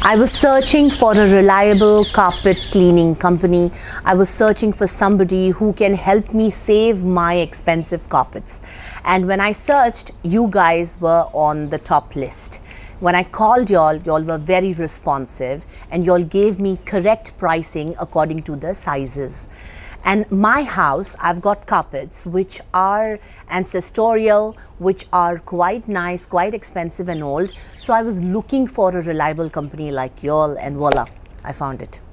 I was searching for a reliable carpet cleaning company. I was searching for somebody who can help me save my expensive carpets. And when I searched, you guys were on the top list. When I called y'all were very responsive and y'all gave me correct pricing according to the sizes. And my house, I've got carpets which are ancestral, which are quite nice, quite expensive and old. So I was looking for a reliable company like y'all, and voila, I found it.